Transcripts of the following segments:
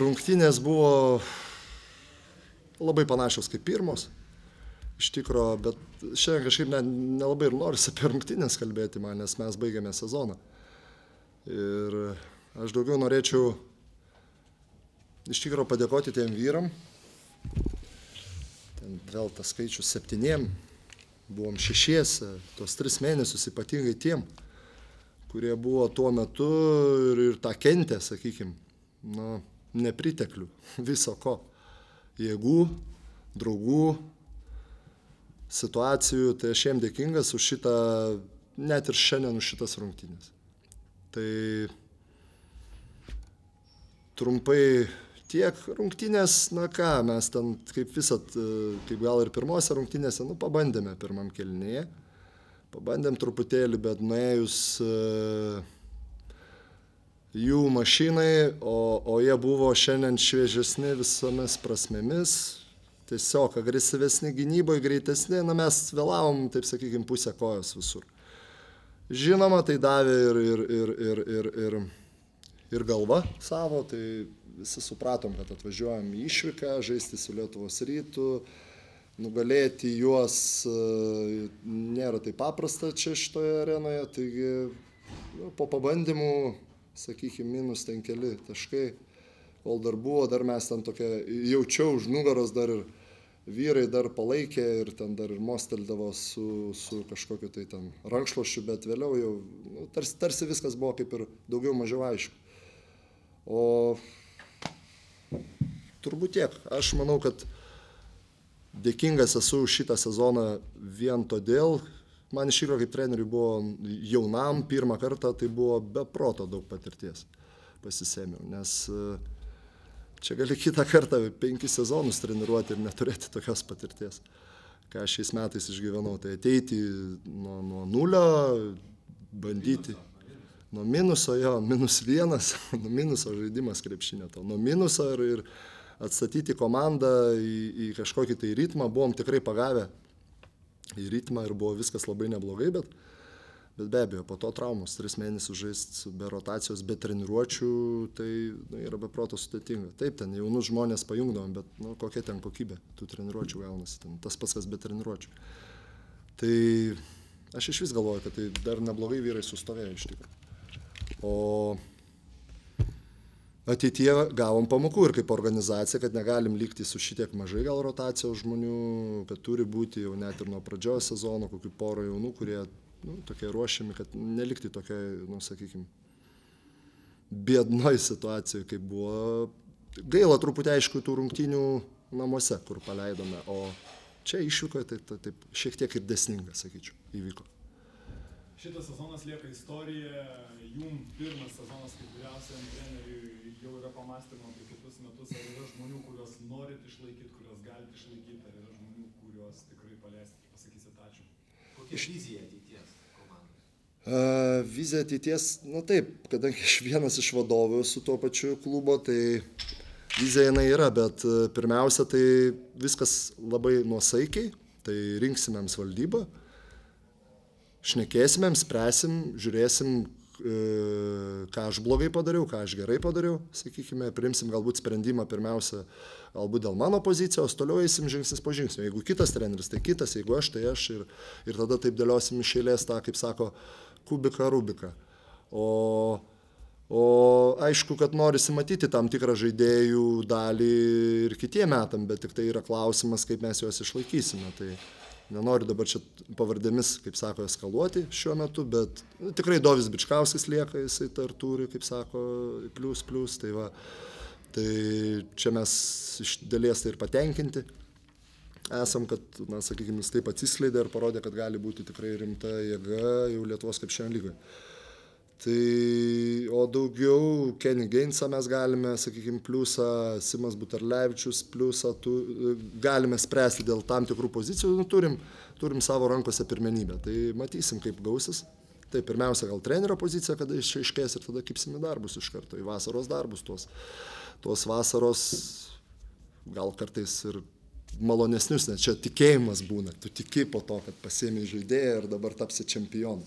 Rungtynės buvo labai panašios kaip pirmos, iš tikro, bet šiandien kažkaip nelabai ir norisi apie rungtynės kalbėti man, nes mes baigėme sezoną. Ir aš daugiau norėčiau iš tikro padėkoti tiem vyram. Ten vėl tas skaičius 7, buvom 6, tos 3 mėnesius ypatingai tiem, kurie buvo tuo metu ir tą kentė, sakykime, nepriteklių viso ko. Jėgų, draugų, situacijų, tai aš jiem dėkingas už šitą, net ir šiandien už šitas rungtynės. Tai trumpai tiek rungtynės, mes ten kaip visat, kaip gal ir pirmose rungtynėse, pabandėme pirmam kėlinyje. Pabandėm truputėlį, bet nuėjus jų mašinai, o jie buvo šiandien šviežesni visomis prasmėmis, tiesiog agresyvesni gynyboje, greitesni, mes vėlavom, taip sakykime, pusę kojos visur. Žinoma, tai davė ir galva savo, tai visi supratom, kad atvažiuojam į išvyką, žaisti su Lietuvos Rytu, nugalėti juos nėra taip paprasta čia šitoje arenoje, taigi po pabandymų, sakykime, minus ten keli taškai, kol dar buvo, dar mes ten tokia, jaučiau už nugaros dar ir vyrai dar palaikė ir ten dar ir mosteldavo su kažkokiu tai ten rankšluošiu, bet vėliau jau tarsi viskas buvo kaip ir daugiau mažiau aišku. O turbūt tiek, aš manau, kad dėkingas esu už šitą sezoną vien todėl, man iš tikrųjų kaip treneriui buvo jaunam pirmą kartą, tai buvo be proto daug patirties pasisėmiau, nes čia gali kitą kartą 5 sezonus treniruoti ir neturėti tokios patirties, ką šiais metais išgyvenau, tai ateiti nuo nulio, bandyti, nuo minuso, -1, nuo minuso žaidimas krepšinio, nuo minuso ir atstatyti komandą į kažkokį tai ritmą, buvom tikrai pagavę į ritmą ir buvo viskas labai neblogai, bet be abejo, po to traumos 3 mėnesius žaisti be rotacijos, be treniruočių, tai yra be proto sudėtinga. Taip, ten jaunus žmonės pajungdavom, bet kokia ten kokybė tų treniruočių gaunasi, tas pats kas be treniruočių. Tai aš iš vis galvoju, kad tai dar neblogai vyrai sustovėjo iš tikrųjų. O ateityje gavom pamokų ir kaip organizacija, kad negalim likti su šitiek mažai gal rotacijos žmonių, kad turi būti jau net ir nuo pradžios sezono kokių porą jaunų, kurie tokie ruošiami, kad nelikti tokiai, sakykime, biednoj situacijoje, kaip buvo. Gaila truputį aišku tų rungtynių namuose, kur paleidome, o čia išvykoje tai taip šiek tiek ir desninga, sakyčiau, įvyko. Šitas sezonas lieka istorija, jum pirmas sezonas kaip vyriausiam treneriui jau yra pamąstymo apie kitus metus, ar yra žmonių, kuriuos norit išlaikyti, kuriuos galite išlaikyti, ar yra žmonių, kuriuos tikrai paliesit ir pasakysit ačiū. Kokia vizija ateities komandos? Vizija ateities, taip, kadangi aš vienas iš vadovų su tuo pačiu klubo, tai vizija jinai yra, bet pirmiausia, tai viskas labai nuosaikiai, tai rinksimėms valdybą, šnekėsimėm, spręsim, žiūrėsim, ką aš blogai padariau, ką aš gerai padariau, sakykime, priimsim galbūt sprendimą pirmiausia, galbūt dėl mano pozicijos, toliau eisim žingsnis po žingsnio. Jeigu kitas treneris, tai kitas, jeigu aš, tai aš ir tada taip dėliosim iš eilės tą, kaip sako, kubiką, rubiką. O aišku, kad norisi matyti tam tikrą žaidėjų dalį ir kitiem metam, bet tik tai yra klausimas, kaip mes juos išlaikysime. Tai nenoriu dabar čia pavardėmis, kaip sako, eskaluoti šiuo metu, bet tikrai Dovis Bičkauskis lieka, jisai dar turi, kaip sako, plius, tai va. Tai čia mes iš dalies tai ir patenkinti esam, kad, sakykime, jis taip atsiskleidė ir parodė, kad gali būti tikrai rimta jėga jau Lietuvos krepšinio lygoje. Tai, o daugiau Kenny Gainsą mes galime, sakykime, pliusą, Simas Buterlevičius pliusą, galime spręsti dėl tam tikrų pozicijų, turim savo rankose pirmenybę. Tai matysim, kaip gausis. Tai pirmiausia, gal trenerio pozicija, kada išaiškės ir tada kipsim į darbus iš karto, į vasaros darbus tuos vasaros, gal kartais ir malonesnius, nes čia tikėjimas būna, tu tiki po to, kad pasiėmė žaidėją ir dabar tapsi čempionu.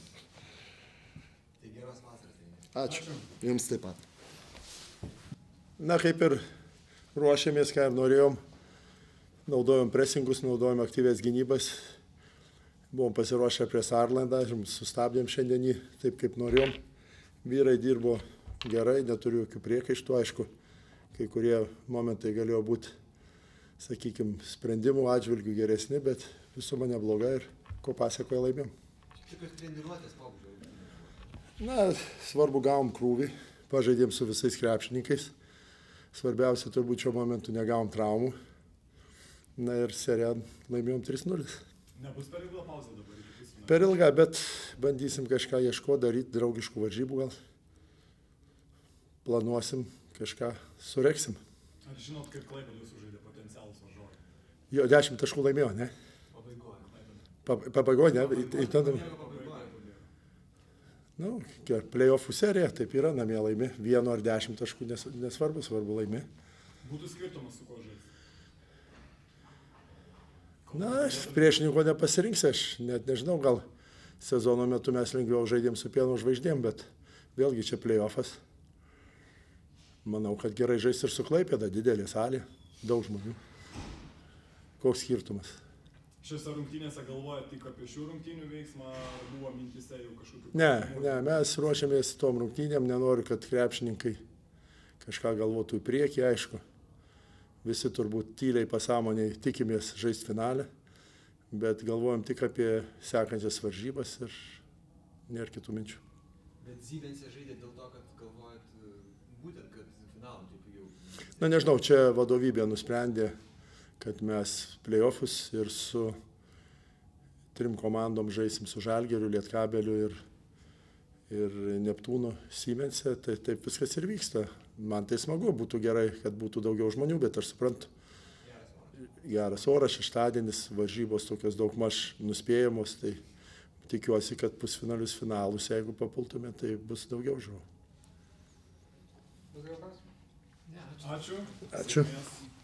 Tai geros vasaros. Ačiū. Jums taip pat. Na, kaip ir ruošėmės, ką ir norėjom. Naudojom presingus, naudojom aktyvės gynybas. Buvom pasiruošę prie Saarlandą, sustabdėm šiandienį taip, kaip norėjom. Vyrai dirbo gerai, neturiu jokių priekaištų, aišku, kai kurie momentai galėjo būti, sakykime, sprendimų atžvilgių geresni, bet visuma nebloga ir ko pasiekoje laimėm. Kokios treniruotės pobūdžio? Na, svarbu gavom krūvį, pažaidėm su visais krepšininkais. Svarbiausia, turbūt šiuo momentu negavom traumų. Na ir seriją laimėjom 3-0. Nebus per ilgą pauzę dabar iki pusfinalio? Per ilgą, bet bandysim kažką ieškoti, daryti draugiškų varžybų gal. Planuosim, kažką sureksim. Ar žinot, kaip Klaipėda sužaidė potencialus varžovai? Jo, 10 taškų laimėjo, ne? Pabaigoje, ne? Nu, play-offų serija, taip yra, namie laimi. 1 ar 10 taškų nesvarbu, svarbu laimi. Būtų skirtumas su ko žaisti? Na, priešininko nepasirinksi, aš net nežinau, gal sezono metu mes lengviau žaidėm su Pieno žvaigždėm, bet vėlgi čia play-offas. Manau, kad gerai žais ir su Klaipėda, didelė salė, daug žmonių. Koks skirtumas? Šiose rungtynėse galvojate tik apie šių rungtynių veiksmą, ar buvo mintise jau kažkokių... Ne, mes ruošiamės tom rungtynėm, nenoriu, kad krepšininkai kažką galvotų į priekį, aišku. Visi turbūt tyliai pasąmoniai tikimės žaisti finalę, bet galvojam tik apie sekančias varžybas ir nėra kitų minčių. Bet Zybense žaidė dėl to, kad galvojat būtent, kad finalą taip jau... Na nežinau, čia vadovybė nusprendė, kad mes play-offus ir su 3 komandom žaisim su Žalgiriu, Lietkabeliu ir Neptūnu Siemense, tai taip viskas ir vyksta. Man tai smagu, būtų gerai, kad būtų daugiau žmonių, bet aš suprantu. Geras oras, šeštadienis, varžybos tokios daugmaž nuspėjamos, tai tikiuosi, kad pusfinalius finalus, jeigu papultume, tai bus daugiau žiūrovų. Ačiū. Ačiū.